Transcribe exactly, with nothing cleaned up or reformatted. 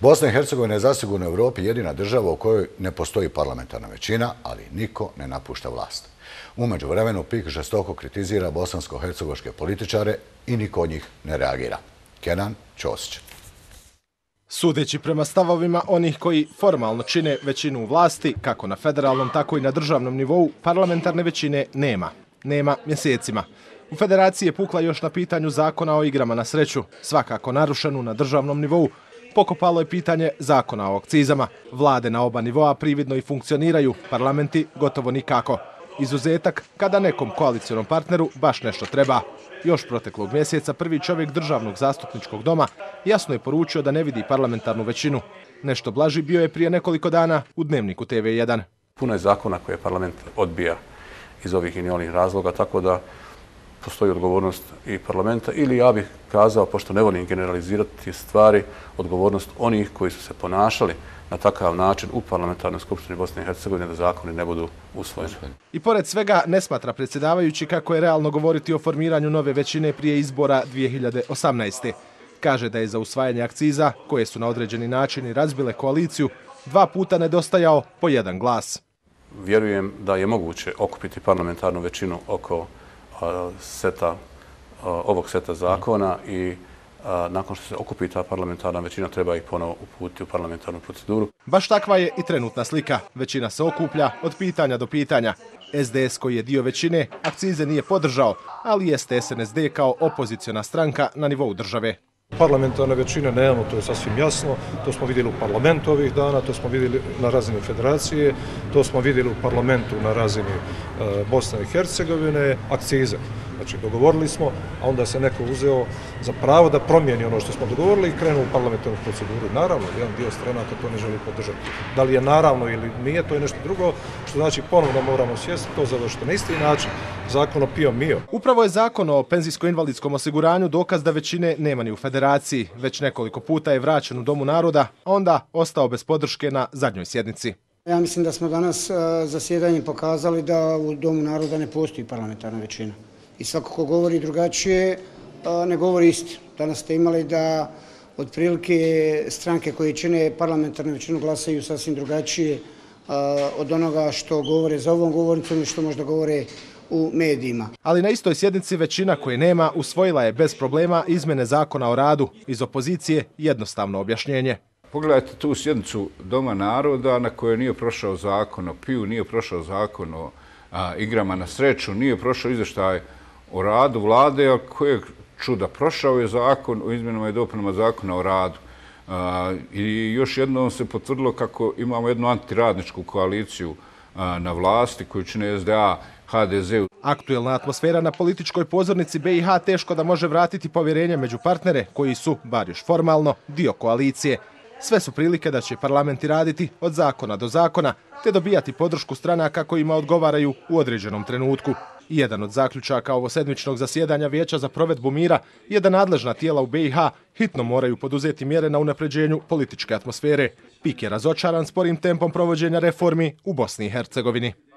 Bosna i Hercegovina je zasigurno u Europi jedina država u kojoj ne postoji parlamentarna većina, ali niko ne napušta vlast. U međuvremenu P I K žestoko kritizira bosansko-hercegovačke političare i niko od njih ne reagira. Kenan Ćosić. Sudeći prema stavovima onih koji formalno čine većinu u vlasti, kako na federalnom, tako i na državnom nivou, parlamentarne većine nema. Nema mjesecima. U federaciji je pukla još na pitanju zakona o igrama na sreću, svakako narušenu na državnom nivou. Pokopalo je pitanje zakona o akcizama. Vlade na oba nivoa prividno i funkcioniraju, parlamenti gotovo nikako. Izuzetak kada nekom koalicionom partneru baš nešto treba. Još proteklog mjeseca prvi čovjek državnog zastupničkog doma jasno je poručio da ne vidi parlamentarnu većinu. Nešto blaži bio je prije nekoliko dana u Dnevniku T V jedan. Puno je zakona koje parlament odbija iz ovih i onih razloga, tako da postoji odgovornost i parlamenta, ili ja bih kazao, pošto ne volim generalizirati stvari, odgovornost onih koji su se ponašali na takav način u parlamentarnoj skupštini Bosne i Hercegovine da zakoni ne budu usvojeni. I pored svega ne smatra predsjedavajući kako je realno govoriti o formiranju nove većine prije izbora dvije hiljade osamnaeste. Kaže da je za usvajanje akciza, koje su na određeni način razbile koaliciju, dva puta nedostajao po jedan glas. Vjerujem da je moguće okupiti parlamentarnu većinu oko seta, ovog seta zakona i nakon što se okupi ta parlamentarna većina treba ih ponovo uputiti u parlamentarnu proceduru. Baš takva je i trenutna slika. Većina se okuplja od pitanja do pitanja. S D S koji je dio većine akcize nije podržao, ali jeste S N S D kao opoziciona stranka na nivou države. Parlamentarne većine nemamo, to je sasvim jasno. To smo vidjeli u parlamentu ovih dana, to smo vidjeli na razini federacije, to smo vidjeli u parlamentu na razini e, Bosne i Hercegovine, akcize. Znači, dogovorili smo, a onda se neko uzeo za pravo da promijeni ono što smo dogovorili i krenuo u parlamentarnu proceduru. Naravno, jedan dio stranaka to ne želi podržati. Da li je naravno ili nije, to je nešto drugo, što znači ponovno moramo sjesti, to završiti na isti način. Zakon o pio mio. Upravo je zakon o penzijsko-invalidskom osiguranju dokaz da većine nema ni u federaciji. Već nekoliko puta je vraćen u Domu naroda, a onda ostao bez podrške na zadnjoj sjednici. Ja mislim da smo danas zasjedanjem pokazali da u Domu naroda ne postoji parlamentarna većina. I svako ko govori drugačije ne govori istinu. Danas ste imali da otprilike stranke koje čine parlamentarnu većinu glasaju sasvim drugačije od onoga što govore za ovom govornicom i što možda govore u medijima. Ali na istoj sjednici većina koje nema usvojila je bez problema izmjene zakona o radu. Iz opozicije jednostavno objašnjenje. Pogledajte tu sjednicu Doma naroda na kojoj nije prošao zakon o piju, nije prošao zakon o a, igrama na sreću, nije prošao izvještaj o radu vlade, a kojeg čuda prošao je zakon o izmjenama i dopunama zakona o radu. A, I još jednom se potvrdilo kako imamo jednu antiradničku koaliciju a, na vlasti koju čine S D A, H D Z. Aktuelna atmosfera na političkoj pozornici B i H teško da može vratiti povjerenje među partnere koji su, bar još formalno, dio koalicije. Sve su prilike da će parlamenti raditi od zakona do zakona, te dobijati podršku stranaka kojima odgovaraju u određenom trenutku. Jedan od zaključaka ovosedmičnog zasjedanja Vijeća za provedbu mira je da nadležna tijela u B i H hitno moraju poduzeti mjere na unapređenju političke atmosfere. P I K je razočaran sporim tempom provođenja reformi u Bosni i Hercegovini.